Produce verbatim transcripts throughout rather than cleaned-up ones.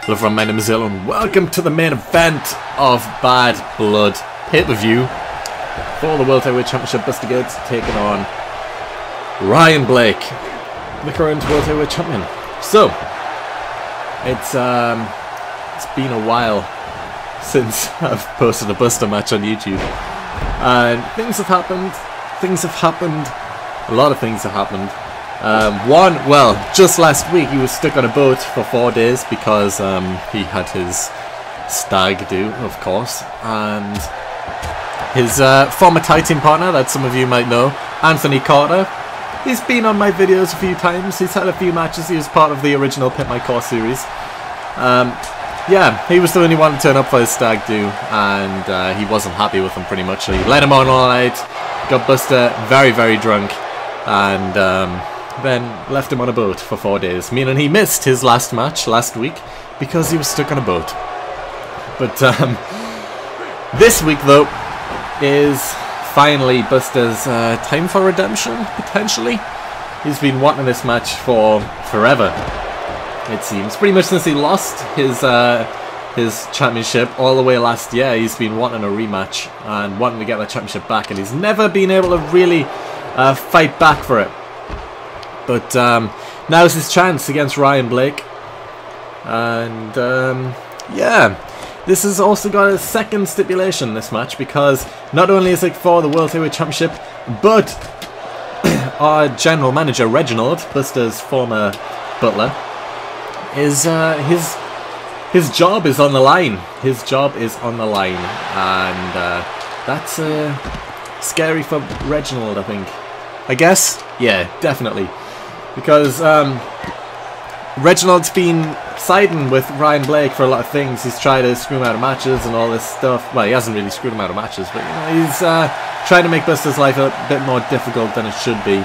Hello everyone, my name is Zillow and welcome to the main event of Bad Blood pay-per-view for the World Heavyweight Championship. Buster Gates taking on Ryan Blake, the current World Heavyweight Champion. So, it's um, it's been a while since I've posted a Buster match on YouTube. And uh, things have happened, things have happened, a lot of things have happened. Um, one, well, just last week he was stuck on a boat for four days because um, he had his stag do, of course, and his uh, former tag team partner that some of you might know, Anthony Carter, he's been on my videos a few times. He's had a few matches. He was part of the original Pit My Core series. Um, yeah, he was the only one to turn up for his stag do, and uh, he wasn't happy with him pretty much. So he let him on all night, got Buster very, very drunk, and um, then left him on a boat for four days, meaning he missed his last match last week because he was stuck on a boat. But um, this week, though, is finally Buster's uh, time for redemption, potentially. He's been wanting this match for forever, it seems. Pretty much since he lost his uh, his championship all the way last year, he's been wanting a rematch and wanting to get that championship back, and he's never been able to really uh, fight back for it. But um, now's his chance against Ryan Blake. And um, yeah, this has also got a second stipulation, this match, because not only is it for the World Heavyweight Championship, but our general manager, Reginald, Buster's former butler, is uh, his his job is on the line. His job is on the line. And uh, that's uh, scary for Reginald, I think. I guess? Yeah, definitely. Because um, Reginald's been siding with Ryan Blake for a lot of things. He's tried to screw him out of matches and all this stuff. Well, he hasn't really screwed him out of matches, but you know, he's uh, trying to make Buster's life a bit more difficult than it should be.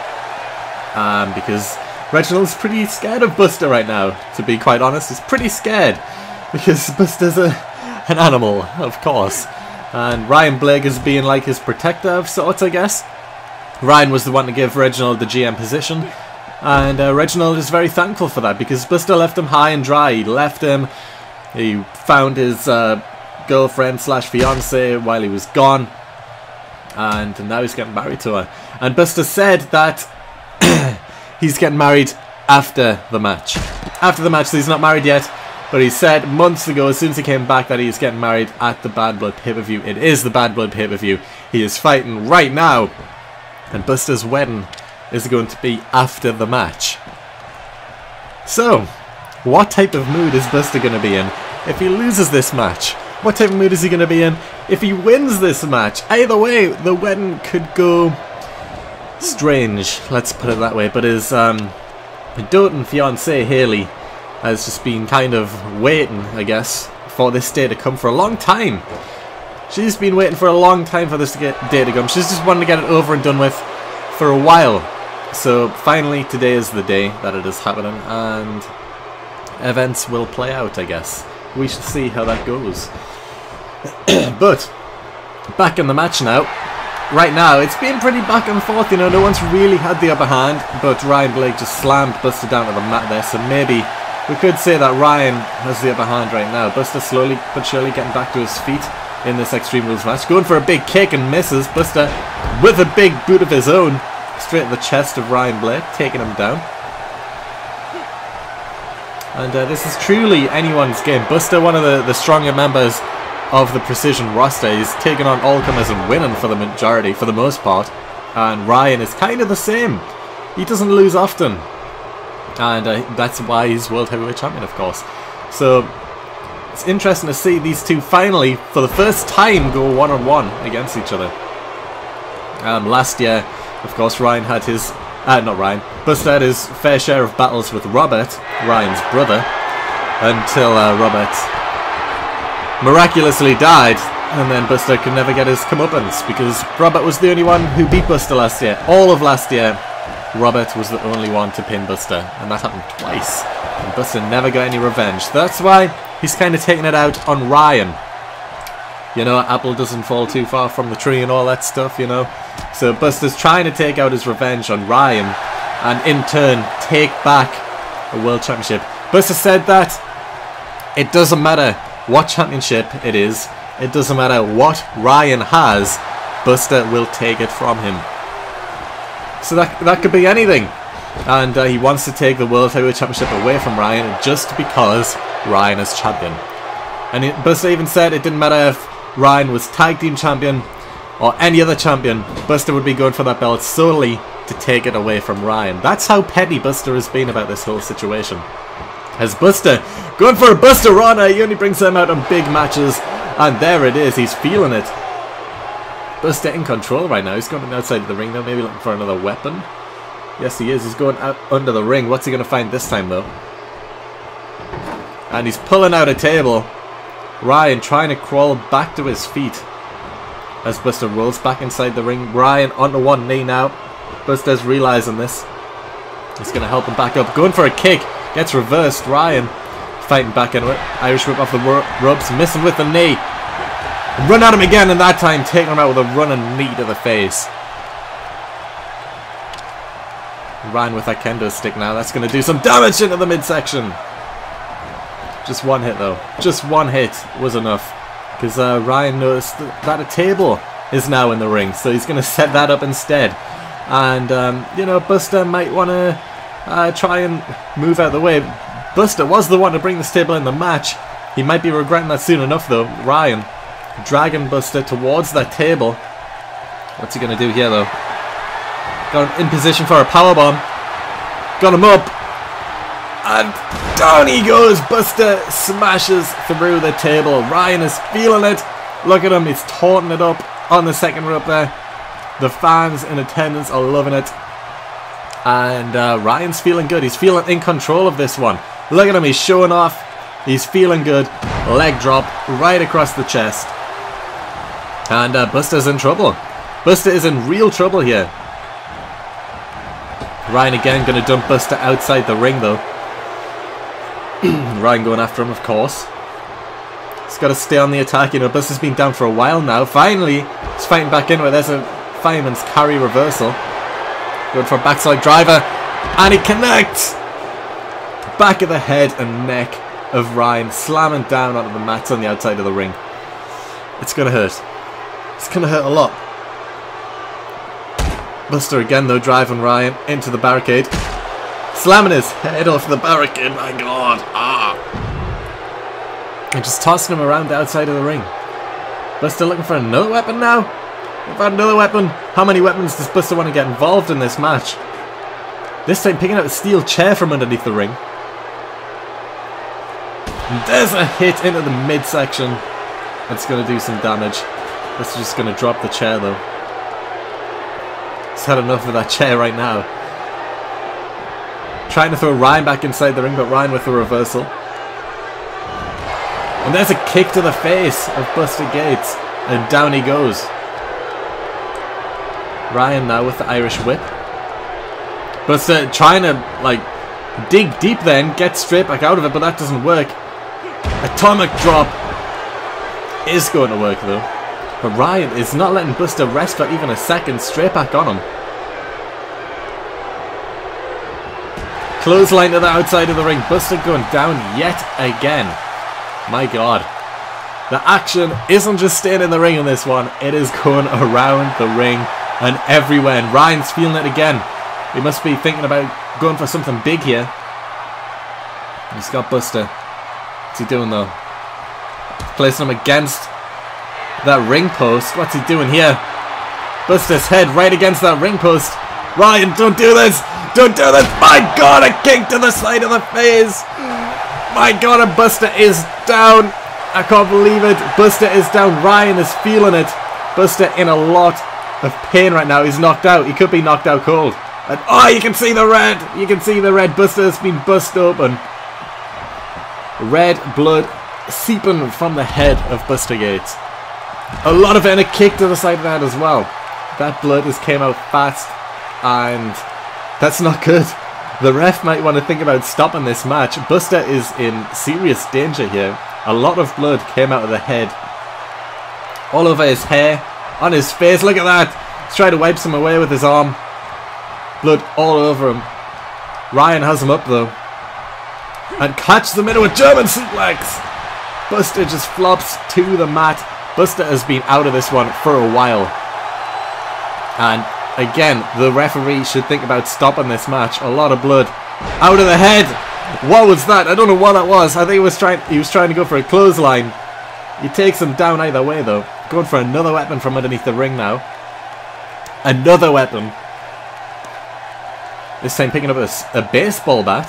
Um, because Reginald's pretty scared of Buster right now, to be quite honest. He's pretty scared because Buster's a, an animal, of course. And Ryan Blake is being like his protector of sorts, I guess. Ryan was the one to give Reginald the G M position. And uh, Reginald is very thankful for that because Buster left him high and dry. He left him. He found his uh, girlfriend slash fiance while he was gone. And now he's getting married to her. And Buster said that he's getting married after the match. After the match, so he's not married yet. But he said months ago, as soon as he came back, that he's getting married at the Bad Blood pay-per-view. It is the Bad Blood pay-per-view. He is fighting right now. And Buster's wedding is going to be after the match. So, what type of mood is Buster going to be in if he loses this match? What type of mood is he going to be in if he wins this match? Either way, the wedding could go strange, let's put it that way. But his um, doting fiancée, Haley, has just been kind of waiting, I guess, for this day to come for a long time. She's been waiting for a long time for this to get, day to come. She's just wanted to get it over and done with for a while. So finally today is the day that it is happening, and events will play out, I guess. We shall see how that goes. But back in the match now. Right now it's been pretty back and forth, you know, no one's really had the upper hand, but Ryan Blake just slammed Buster down to the mat there, so maybe we could say that Ryan has the upper hand right now. Buster slowly but surely getting back to his feet in this Extreme Rules match. Going for a big kick and misses. Buster with a big boot of his own straight in the chest of Ryan Blake, taking him down. And uh, this is truly anyone's game. Buster, one of the, the stronger members of the Precision roster, is taking on all-comers and winning for the majority, for the most part. And Ryan is kind of the same. He doesn't lose often. And uh, that's why he's World Heavyweight Champion, of course. So it's interesting to see these two finally, for the first time, go one-on-one against each other. Um, last year, of course, Ryan had his... Uh, not Ryan. Buster had his fair share of battles with Robert, Ryan's brother, until uh, Robert miraculously died, and then Buster could never get his comeuppance, because Robert was the only one who beat Buster last year. All of last year, Robert was the only one to pin Buster, and that happened twice. And Buster never got any revenge. That's why he's kind of taking it out on Ryan. You know, apple doesn't fall too far from the tree and all that stuff, you know. So Buster's trying to take out his revenge on Ryan, and in turn take back a World Championship. Buster said that It doesn't matter what championship it is. It doesn't matter what Ryan has. Buster will take it from him. So that, that could be anything. And uh, he wants to take the World Heavyweight Championship away from Ryan just because Ryan is champion. And he, Buster even said it didn't matter if Ryan was tag team champion or any other champion. Buster would be going for that belt solely to take it away from Ryan. That's how petty Buster has been about this whole situation. As Buster going for a Buster Rana, he only brings them out on big matches. And there it is, he's feeling it. Buster in control right now. He's going outside of the ring now, maybe looking for another weapon. Yes, he is. He's going out under the ring. What's he going to find this time, though? And he's pulling out a table. Ryan trying to crawl back to his feet as Buster rolls back inside the ring. Ryan onto one knee now. Buster's realizing this. He's going to help him back up. Going for a kick. Gets reversed. Ryan fighting back into it. Irish whip off the ropes. Missing with the knee. Run at him again, and that time taking him out with a running knee to the face. Ryan with that kendo stick now. That's going to do some damage into the midsection. Just one hit though. Just one hit was enough. Because uh, Ryan noticed that a table is now in the ring. So he's going to set that up instead. And, um, you know, Buster might want to uh, try and move out of the way. Buster was the one to bring this table in the match. He might be regretting that soon enough though. Ryan dragging Buster towards that table. What's he going to do here though? Got him in position for a powerbomb. Got him up. And down he goes. Buster smashes through the table. Ryan is feeling it. Look at him. He's taunting it up on the second rope there. The fans in attendance are loving it. And uh, Ryan's feeling good. He's feeling in control of this one. Look at him. He's showing off. He's feeling good. Leg drop right across the chest. And uh, Buster's in trouble. Buster is in real trouble here. Ryan again going to dump Buster outside the ring though. Ryan going after him, of course. He's got to stay on the attack. You know, Buster's been down for a while now. Finally, he's fighting back into it. There's a fireman's carry reversal. Going for a backside driver. And he connects! Back of the head and neck of Ryan. Slamming down onto the mats on the outside of the ring. It's going to hurt. It's going to hurt a lot. Buster again though, driving Ryan into the barricade. Slamming his head off the barricade, my god. Ah. And just tossing him around the outside of the ring. Buster looking for another weapon now? We've had another weapon. How many weapons does Buster want to get involved in this match? This time picking out a steel chair from underneath the ring. And there's a hit into the midsection. That's going to do some damage. Buster's just going to drop the chair though. He's had enough of that chair right now. Trying to throw Ryan back inside the ring, but Ryan with the reversal. And there's a kick to the face of Buster Gates. And down he goes. Ryan now with the Irish whip. Buster trying to, like, dig deep then, get straight back out of it, but that doesn't work. Atomic drop is going to work though. But Ryan is not letting Buster rest for even a second. Straight back on him. Clothesline to the outside of the ring. Buster going down yet again. My god. The action isn't just staying in the ring in this one. It is going around the ring and everywhere. And Ryan's feeling it again. He must be thinking about going for something big here. He's got Buster. What's he doing though? Placing him against that ring post. What's he doing here? Buster's head right against that ring post. Ryan, don't do this! Don't do this! My god, a kick to the side of the face! My god, and Buster is down! I can't believe it. Buster is down. Ryan is feeling it. Buster in a lot of pain right now. He's knocked out. He could be knocked out cold. And, oh, you can see the red! You can see the red. Buster has been bust open. Red blood seeping from the head of Buster Gates. A lot of it, and a kick to the side of the head as well. That blood just came out fast, and that's not good. The ref might want to think about stopping this match. Buster is in serious danger here. A lot of blood came out of the head. All over his hair, on his face. Look at that. He's trying to wipe some away with his arm. Blood all over him. Ryan has him up though. And catches him into a German suplex. Buster just flops to the mat. Buster has been out of this one for a while. And again, the referee should think about stopping this match. A lot of blood. Out of the head. What was that? I don't know what that was. I think he was trying he was trying to go for a clothesline. He takes him down either way though. Going for another weapon from underneath the ring now. Another weapon. This time picking up a, a baseball bat.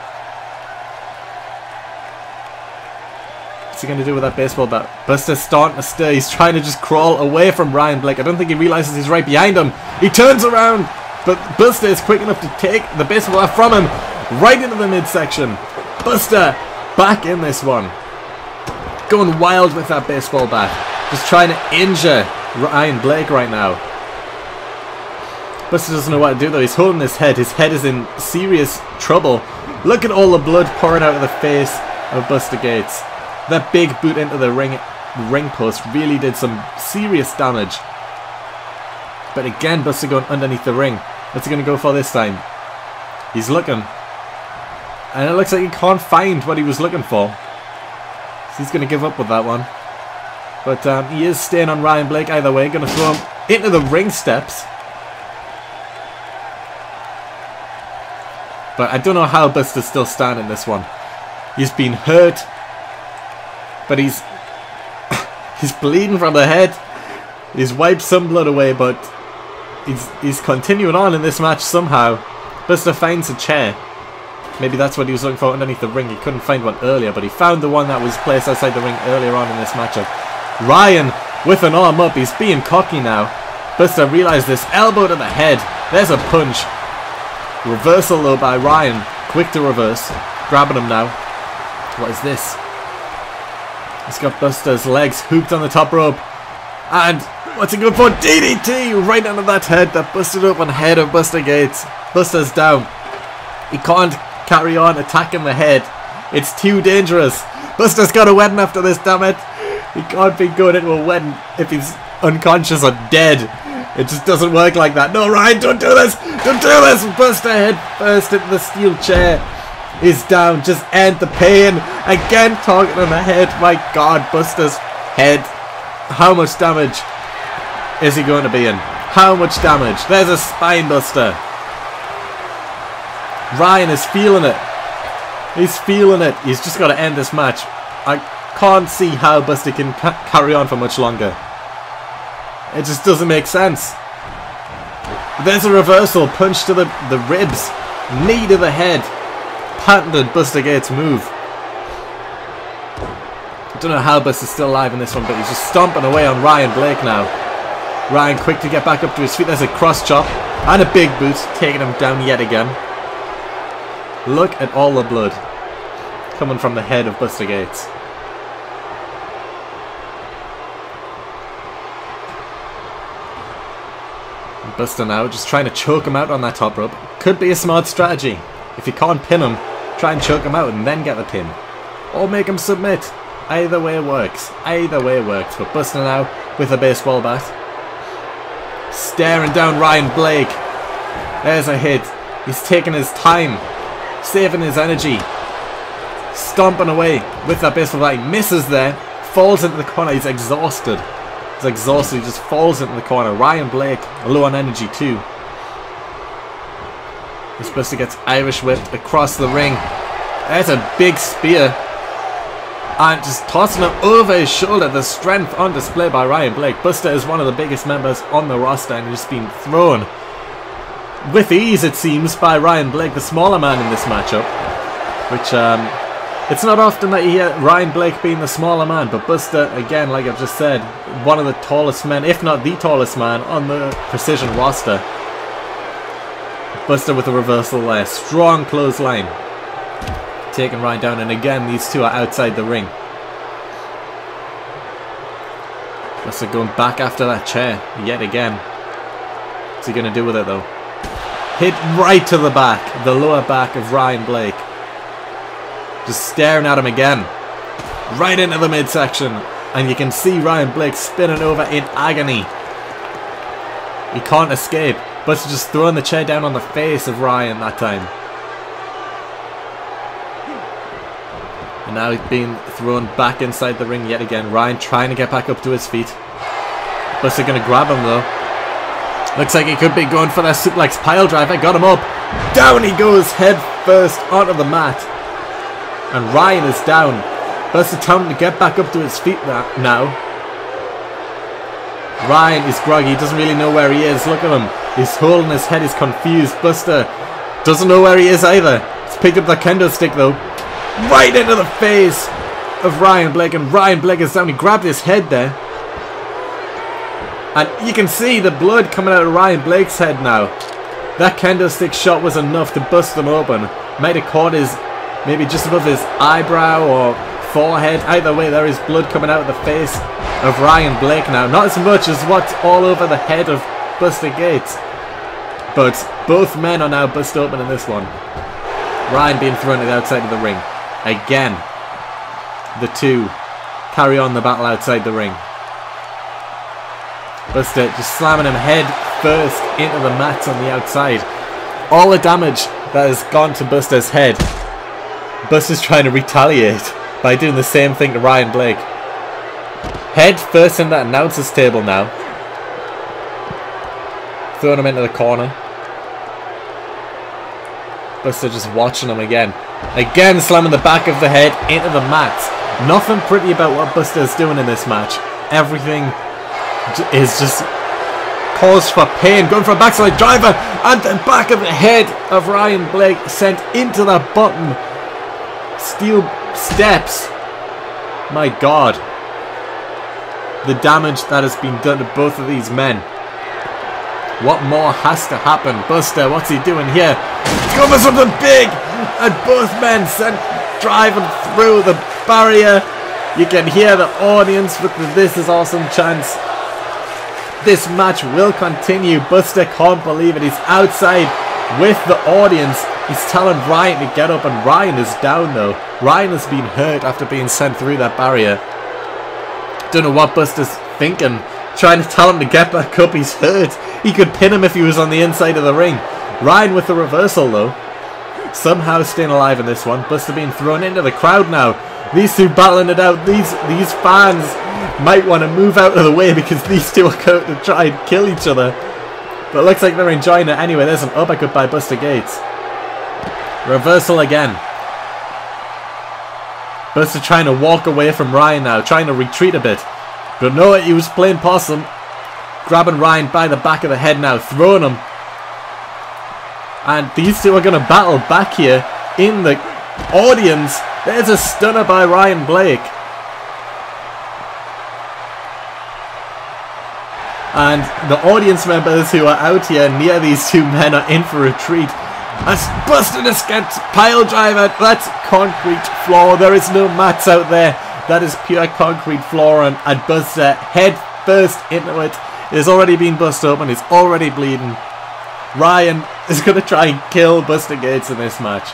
What's he going to do with that baseball bat? Buster's starting to stir. He's trying to just crawl away from Ryan Blake. I don't think he realizes he's right behind him. He turns around, but Buster is quick enough to take the baseball bat from him. Right into the midsection. Buster back in this one. Going wild with that baseball bat. Just trying to injure Ryan Blake right now. Buster doesn't know what to do though. He's holding his head. His head is in serious trouble. Look at all the blood pouring out of the face of Buster Gates. That big boot into the ring, ring post really did some serious damage. But again, Buster going underneath the ring. What's he going to go for this time? He's looking. And it looks like he can't find what he was looking for. So he's going to give up with that one. But um, he is staying on Ryan Blake either way. Going to throw him into the ring steps. But I don't know how Buster's still standing this one. He's been hurt. But he's he's bleeding from the head. He's wiped some blood away, but he's he's continuing on in this match somehow. Buster finds a chair. Maybe that's what he was looking for underneath the ring. He couldn't find one earlier, but he found the one that was placed outside the ring earlier on in this matchup. Ryan with an arm up. He's being cocky now. Buster realized this. Elbow to the head. There's a punch. Reversal though by Ryan. Quick to reverse. Grabbing him now. What is this? He's got Buster's legs hooked on the top rope. And what's he going for? D D T right under that head. That busted open head of Buster Gates. Buster's down. He can't carry on attacking the head. It's too dangerous. Buster's got a wedding after this, damn it. He can't be going into a wedding if he's unconscious or dead. It just doesn't work like that. No, Ryan, don't do this. Don't do this. Buster head first into the steel chair. He's down. Just end the pain. Again, targeting on the head. My God, Buster's head. How much damage is he going to be in? How much damage? There's a spine buster. Ryan is feeling it. He's feeling it. He's just got to end this match. I can't see how Buster can ca carry on for much longer. It just doesn't make sense. There's a reversal. Punch to the, the ribs. Knee to the head. Patented Buster Gates move. I don't know how Buster's still alive in this one, but he's just stomping away on Ryan Blake now. Ryan quick to get back up to his feet. There's a cross chop. And a big boot. Taking him down yet again. Look at all the blood coming from the head of Buster Gates. Buster now just trying to choke him out on that top rope. Could be a smart strategy. If you can't pin him, try and choke him out and then get the pin. Or make him submit. Either way works. Either way works. But Buster now with a baseball bat. Staring down Ryan Blake. There's a hit. He's taking his time. Saving his energy. Stomping away with that baseball bat. He misses there. Falls into the corner. He's exhausted. He's exhausted. He just falls into the corner. Ryan Blake low on energy too. This Buster gets Irish whipped across the ring. There's a big spear. And just tossing him over his shoulder. The strength on display by Ryan Blake. Buster is one of the biggest members on the roster and he's been thrown with ease, it seems, by Ryan Blake, the smaller man in this matchup. Which, um, it's not often that you hear Ryan Blake being the smaller man, but Buster, again, like I've just said, one of the tallest men, if not the tallest man, on the Precision roster. Buster with a reversal there. Strong clothesline. Taking Ryan down, and again, these two are outside the ring. Buster going back after that chair, yet again. What's he going to do with it, though? Hit right to the back, the lower back of Ryan Blake. Just staring at him again. Right into the midsection. And you can see Ryan Blake spinning over in agony. He can't escape. Buster just throwing the chair down on the face of Ryan that time. And now he's being thrown back inside the ring yet again. Ryan trying to get back up to his feet. Buster going to grab him though. Looks like he could be going for that suplex pile driver. Got him up. Down he goes head first onto the mat. And Ryan is down. Buster telling him to get back up to his feet now. Ryan is groggy. He doesn't really know where he is. Look at him. He's holding his head. He's confused. Buster doesn't know where he is either. He's picked up the kendo stick though. Right into the face of Ryan Blake. And Ryan Blake is down. He grabbed his head there. And you can see the blood coming out of Ryan Blake's head now. That kendo stick shot was enough to bust him open. Might have caught his, maybe just above his eyebrow or forehead. Either way, there is blood coming out of the face of Ryan Blake now. Not as much as what's all over the head of Buster Gates. But both men are now bust open in this one. Ryan being thrown to the outside of the ring. Again, the two carry on the battle outside the ring. Buster just slamming him head first into the mats on the outside. All the damage that has gone to Buster's head, Buster's trying to retaliate by doing the same thing to Ryan Blake. Head first in that announcer's table now. Throwing him into the corner. Buster just watching him again. Again slamming the back of the head into the mats. Nothing pretty about what Buster's doing in this match. Everything is just cause for pain. Going for a backslide driver. And the back of the head of Ryan Blake sent into the bottom steel steps. My God. The damage that has been done to both of these men. What more has to happen? Buster, what's he doing here? He's going for something big! And both men sent driving through the barrier. You can hear the audience with the "This is awesome" chants. This match will continue. Buster can't believe it. He's outside with the audience. He's telling Ryan to get up, and Ryan is down though. Ryan has been hurt after being sent through that barrier. Don't know what Buster's thinking. Trying to tell him to get back up. He's hurt. He could pin him if he was on the inside of the ring. Ryan with the reversal though. Somehow staying alive in this one. Buster being thrown into the crowd now. These two battling it out. These these fans might want to move out of the way because these two are going to try and kill each other. But it looks like they're enjoying it anyway. There's an uppercut by Buster Gates. Reversal again. Buster trying to walk away from Ryan now. Trying to retreat a bit. But no, he was playing possum. Grabbing Ryan by the back of the head now. Throwing him. And these two are going to battle back here in the audience. There's a stunner by Ryan Blake. And the audience members who are out here near these two men are in for a treat. As Buster just gets pile driver. That's concrete floor. There is no mats out there. That is pure concrete floor. And, and Buster head first into it. It has already been bust open. He's already bleeding. Ryan is going to try and kill Buster Gates in this match.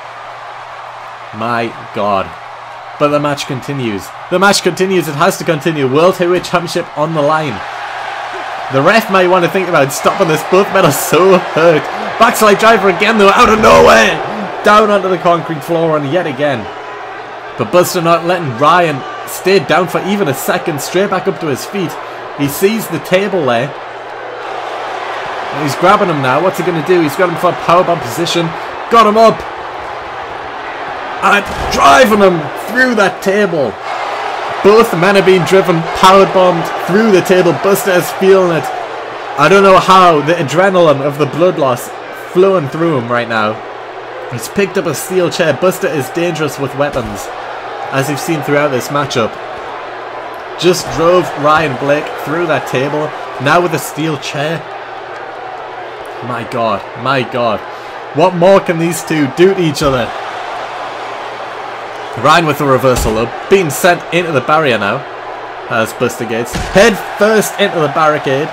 My God. But the match continues. The match continues. It has to continue. World Heavyweight Championship on the line. The ref might want to think about stopping this. Both men are so hurt. Backslide driver again though, out of nowhere. Down onto the concrete floor and yet again. But Buster not letting Ryan stay down for even a second. Straight back up to his feet. He sees the table there. And he's grabbing him now. What's he going to do? He's got him for a powerbomb position. Got him up. And driving him through that table. Both men are being driven, powerbombed through the table. Buster is feeling it. I don't know how. The adrenaline of the blood loss flowing through him right now. He's picked up a steel chair. Buster is dangerous with weapons, as you've seen throughout this matchup. Just drove Ryan Blake through that table. Now with a steel chair. My God. My God. What more can these two do to each other? Ryan with the reversal though. Being sent into the barrier now. As Buster Gates. Head first into the barricade.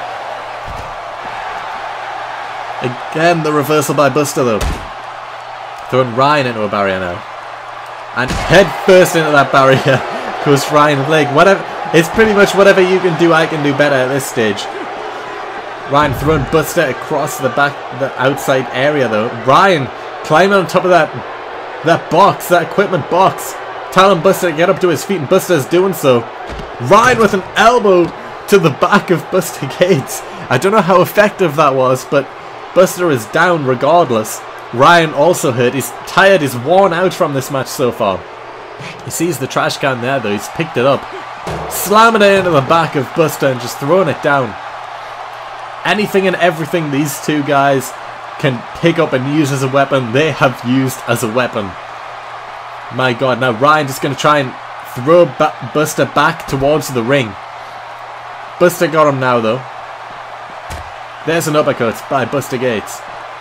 Again the reversal by Buster though. Throwing Ryan into a barrier now. And head first into that barrier goes Ryan Blake. Whatever, it's pretty much whatever you can do, I can do better at this stage. Ryan throwing Buster across the back, the outside area though. Ryan climbing on top of that that box, that equipment box. telling Buster to get up to his feet, and Buster's doing so. Ryan with an elbow to the back of Buster Gates. I don't know how effective that was, but Buster is down regardless. Ryan also hurt. He's tired. He's worn out from this match so far. He sees the trash can there though. He's picked it up. Slamming it into the back of Buster and just throwing it down. Anything and everything these two guys can pick up and use as a weapon, they have used as a weapon. My god, now Ryan just going to try and throw ba Buster back towards the ring. Buster got him now though. There's an uppercut by Buster Gates.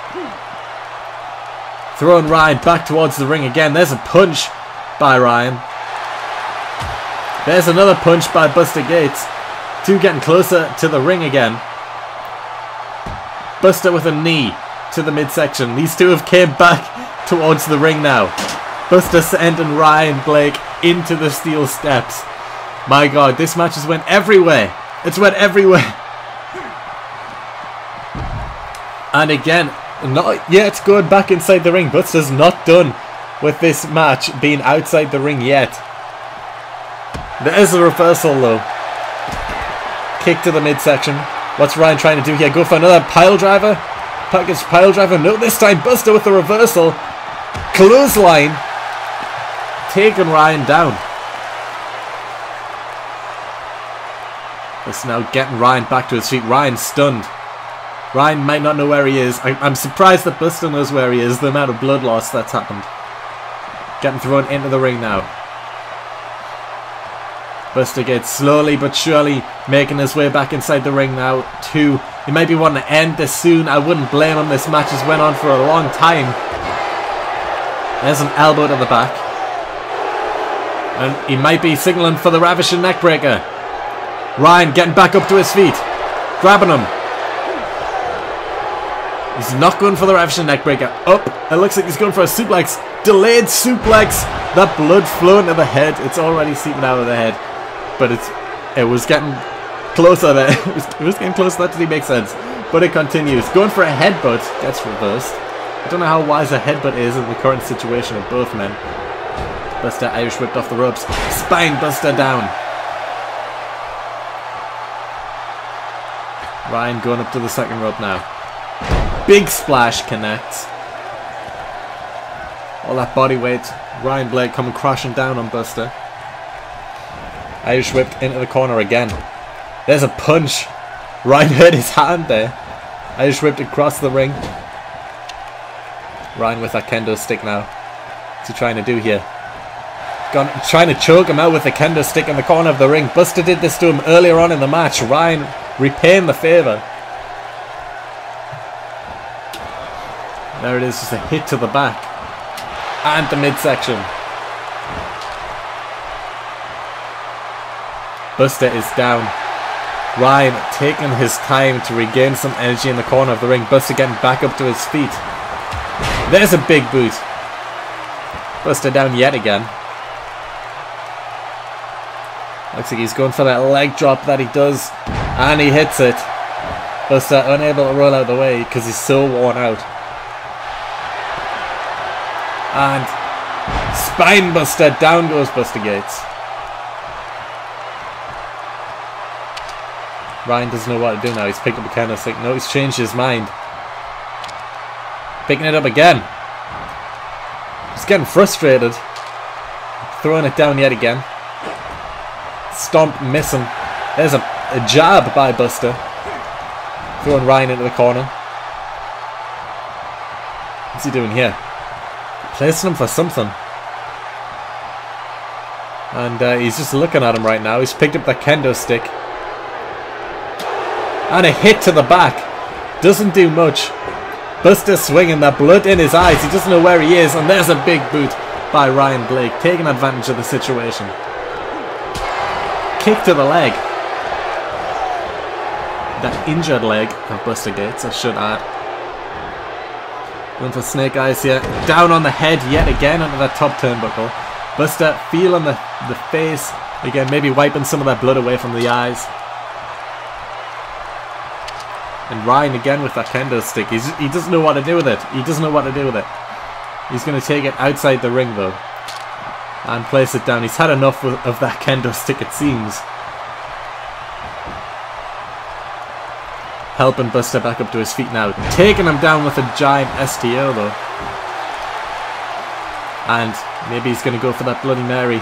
Throwing Ryan back towards the ring again. There's a punch by Ryan. There's another punch by Buster Gates. Two getting closer to the ring again. Buster with a knee to the midsection. These two have came back towards the ring now. Buster sending Ryan Blake into the steel steps. My god, this match has went everywhere. It's went everywhere. And again, not yet going back inside the ring. Buster's not done with this match being outside the ring yet. There is a reversal though. Kick to the midsection. What's Ryan trying to do here? Go for another pile driver? Package pile driver? No, this time Buster with the reversal. Clothesline. Taking Ryan down. It's now getting Ryan back to his feet. Ryan's stunned. Ryan might not know where he is. I, I'm surprised that Buster knows where he is. The amount of blood loss that's happened. Getting thrown into the ring now. Buster Gates slowly but surely making his way back inside the ring now. Two. He might be wanting to end this soon. I wouldn't blame him. This match has went on for a long time. There's an elbow to the back. And he might be signaling for the Ravishing Neckbreaker. Ryan getting back up to his feet. Grabbing him. He's not going for the Ravishing Neckbreaker. Up. It looks like he's going for a suplex. Delayed suplex. That blood flowing to the head. It's already seeping out of the head. But it's it was getting closer there. It was, it was getting closer. That didn't make sense. But it continues. Going for a headbutt. Gets reversed. I don't know how wise a headbutt is in the current situation of both men. Buster Irish whipped off the ropes. Spine Buster down. Ryan going up to the second rope now. Big splash connects. All that body weight. Ryan Blake coming crashing down on Buster. Irish whipped into the corner again. There's a punch. Ryan hurt his hand there. Irish whipped across the ring. Ryan with that kendo stick now. What's he trying to do here? Gone, trying to choke him out with the kendo stick in the corner of the ring. Buster did this to him earlier on in the match. Ryan repaying the favour. There it is, just a hit to the back. And the midsection. Buster is down. Ryan taking his time to regain some energy in the corner of the ring. Buster getting back up to his feet. There's a big boot. Buster down yet again. Looks like he's going for that leg drop that he does. And he hits it. Buster unable to roll out of the way because he's so worn out. And spine buster. Down goes Buster Gates. Ryan doesn't know what to do now. He's picked up a kendo stick. No, he's changed his mind. Picking it up again. He's getting frustrated. Throwing it down yet again. Stomp missing. There's a, a jab by Buster. Throwing Ryan into the corner. What's he doing here? Placing him for something. And uh, he's just looking at him right now. He's picked up the kendo stick. And a hit to the back. Doesn't do much. Buster swinging, that blood in his eyes. He doesn't know where he is. And there's a big boot by Ryan Blake. Taking advantage of the situation. Kick to the leg. That injured leg of Buster Gates, I should add. Going for snake eyes here. Down on the head yet again under that top turnbuckle. Buster feeling the, the face. Again, maybe wiping some of that blood away from the eyes. And Ryan again with that kendo stick. He's, he doesn't know what to do with it. He doesn't know what to do with it. He's going to take it outside the ring though. and place it down. He's had enough of, of that kendo stick, it seems. Helping Buster back up to his feet now. Taking him down with a giant S T O though. And maybe he's going to go for that Bloody Mary.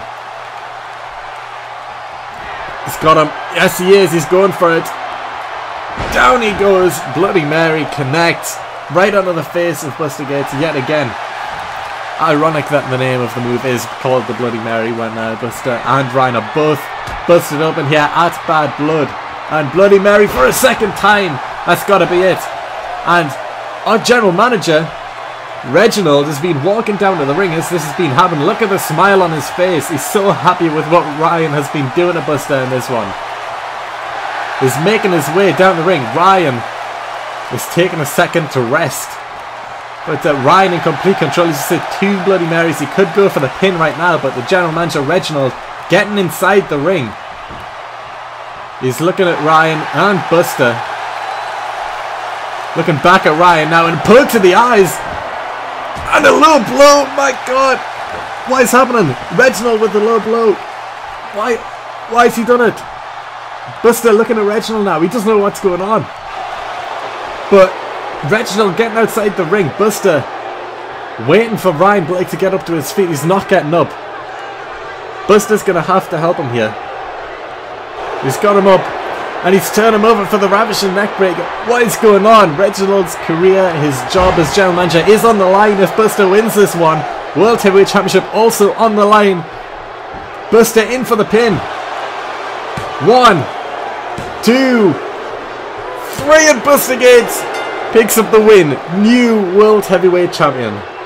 He's got him. Yes, he is. He's going for it. Down he goes. Bloody Mary connects right under the face of Buster Gates yet again. Ironic that the name of the move is called the Bloody Mary when uh, Buster and Ryan are both busted open here at Bad Blood. And Bloody Mary for a second time. That's got to be it. And our general manager, Reginald, has been walking down to the ring as this has been happening. Look at the smile on his face. He's so happy with what Ryan has been doing to Buster in this one. He's making his way down the ring. Ryan is taking a second to rest. But uh, Ryan in complete control. He's just hit two Bloody Marys. He could go for the pin right now, but the general manager, Reginald, getting inside the ring. He's looking at Ryan and Buster. Looking back at Ryan now and pull to the eyes. And a low blow. My God. What is happening? Reginald with the low blow. Why? Why has he done it? Buster looking at Reginald now. He doesn't know what's going on. But Reginald getting outside the ring. Buster waiting for Ryan Blake to get up to his feet. He's not getting up. Buster's going to have to help him here. He's got him up. And he's turning him over for the Ravishing Neckbreaker. What is going on? Reginald's career, his job as general manager is on the line if Buster wins this one. World Heavyweight Championship also on the line. Buster in for the pin. One, two, three, and Buster Gates picks up the win. New World Heavyweight Champion.